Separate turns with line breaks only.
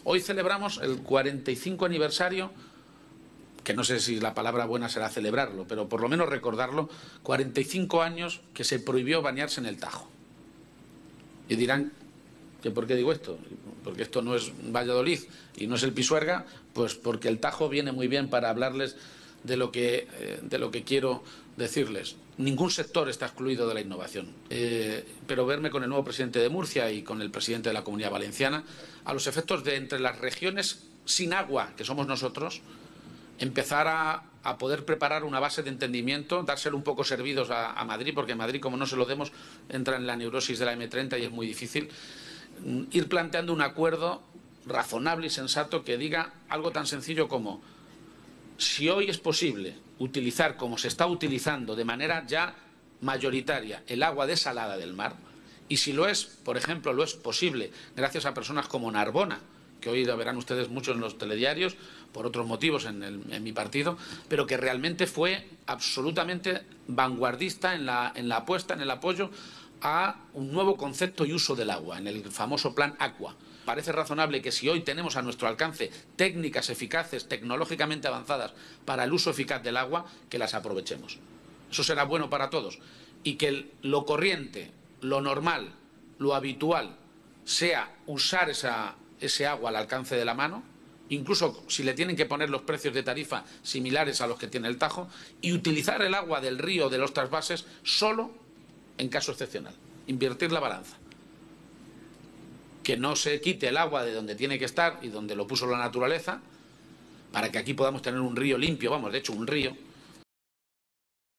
Hoy celebramos el 45 aniversario, que no sé si la palabra buena será celebrarlo, pero por lo menos recordarlo, 45 años que se prohibió bañarse en el Tajo. Y dirán que ¿por qué digo esto? Porque esto no es Valladolid y no es el Pisuerga, pues porque el Tajo viene muy bien para hablarles de lo que quiero decirles. Ningún sector está excluido de la innovación, pero verme con el nuevo presidente de Murcia y con el presidente de la Comunidad Valenciana, a los efectos de entre las regiones sin agua, que somos nosotros, empezar a poder preparar una base de entendimiento, dárselo un poco servidos a Madrid, porque Madrid, como no se lo demos, entra en la neurosis de la M30 y es muy difícil. Ir planteando un acuerdo razonable y sensato que diga algo tan sencillo como: si hoy es posible utilizar, como se está utilizando de manera ya mayoritaria, el agua desalada del mar, y si lo es, por ejemplo, lo es posible gracias a personas como Narbona, que hoy lo verán ustedes muchos en los telediarios, por otros motivos en mi partido, pero que realmente fue absolutamente vanguardista en la apuesta, en el apoyo a un nuevo concepto y uso del agua, en el famoso Plan Aqua. Parece razonable que si hoy tenemos a nuestro alcance técnicas eficaces, tecnológicamente avanzadas para el uso eficaz del agua, que las aprovechemos. Eso será bueno para todos. Y que lo corriente, lo normal, lo habitual, sea usar ese agua al alcance de la mano, incluso si le tienen que poner los precios de tarifa similares a los que tiene el Tajo, y utilizar el agua del río de los trasvases solo en caso excepcional. Invertir la balanza. Que no se quite el agua de donde tiene que estar y donde lo puso la naturaleza, para que aquí podamos tener un río limpio, vamos, de hecho un río,